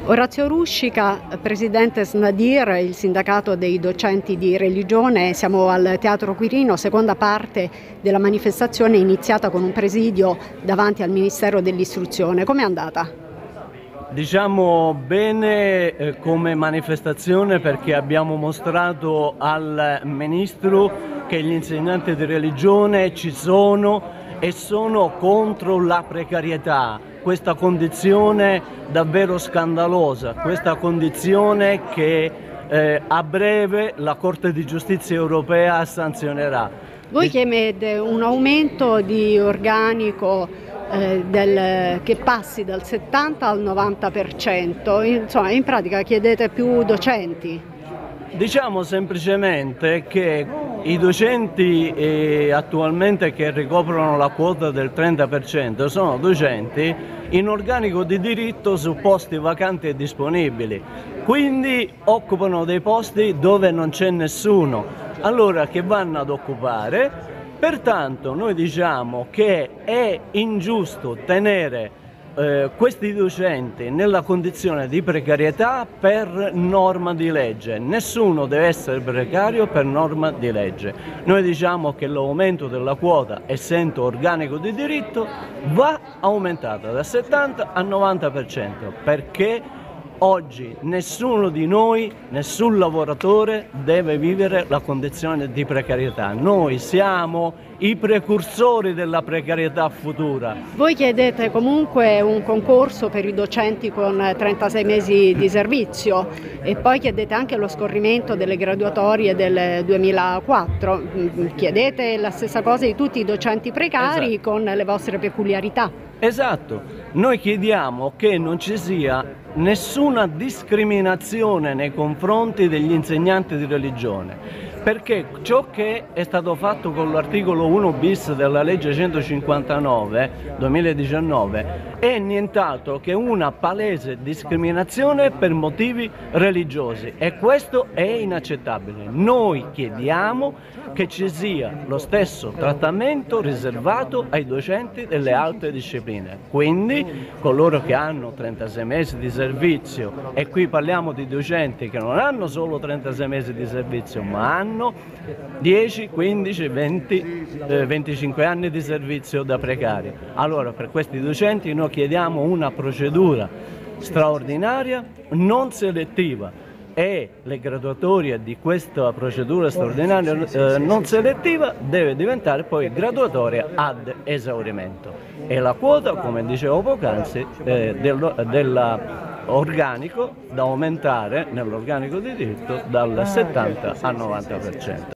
Orazio Ruscica, presidente SNADIR, il sindacato dei docenti di religione. Siamo al Teatro Quirino, seconda parte della manifestazione iniziata con un presidio davanti al Ministero dell'Istruzione. Com'è andata? Diciamo bene come manifestazione, perché abbiamo mostrato al Ministro che gli insegnanti di religione ci sono e sono contro la precarietà, questa condizione davvero scandalosa, questa condizione che a breve la Corte di Giustizia europea sanzionerà. Voi chiedete un aumento di organico che passi dal 70 al 90%, insomma in pratica chiedete più docenti. Diciamo semplicemente che i docenti attualmente che ricoprono la quota del 30% sono docenti in organico di diritto su posti vacanti e disponibili, quindi occupano dei posti dove non c'è nessuno, allora che vanno ad occupare. Pertanto noi diciamo che è ingiusto tenere questi docenti nella condizione di precarietà per norma di legge. Nessuno deve essere precario per norma di legge. Noi diciamo che l'aumento della quota, essendo organico di diritto, va aumentata da 70 al 90%, perché oggi nessuno di noi, nessun lavoratore deve vivere la condizione di precarietà. Noi siamo i precursori della precarietà futura. Voi chiedete comunque un concorso per i docenti con 36 mesi di servizio e poi chiedete anche lo scorrimento delle graduatorie del 2004. Chiedete la stessa cosa di tutti i docenti precari, esatto, con le vostre peculiarità. Esatto, noi chiediamo che non ci sia nessuna discriminazione nei confronti degli insegnanti di religione, perché ciò che è stato fatto con l'articolo 1 bis della legge 159/2019 è nient'altro che una palese discriminazione per motivi religiosi, e questo è inaccettabile. Noi chiediamo che ci sia lo stesso trattamento riservato ai docenti delle altre discipline, quindi coloro che hanno 36 mesi di servizio, e qui parliamo di docenti che non hanno solo 36 mesi di servizio ma hanno 10, 15, 20, 25 anni di servizio da precari. Allora per questi docenti noi chiediamo una procedura straordinaria, non selettiva, e le graduatorie di questa procedura straordinaria non selettiva deve diventare poi graduatoria ad esaurimento, e la quota, come dicevo poc'anzi, dell'organico da aumentare nell'organico di diritto dal 70 al 90%.